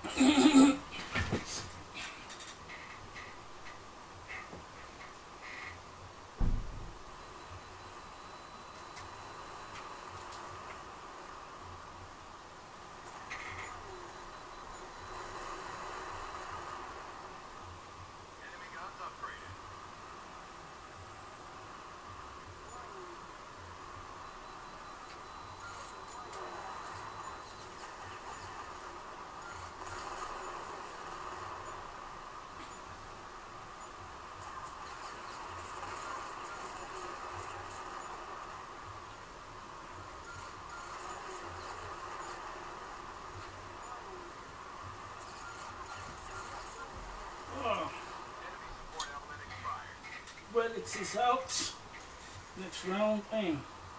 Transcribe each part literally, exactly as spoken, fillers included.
Relics is out. Next round, bam.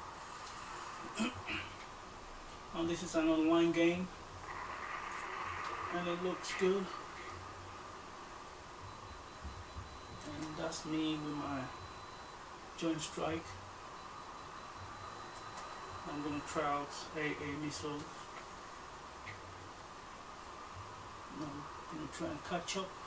And this is an online game, and it looks good. And that's me with my Joint Strike. I'm gonna try out A A missile. I'm gonna try and catch up.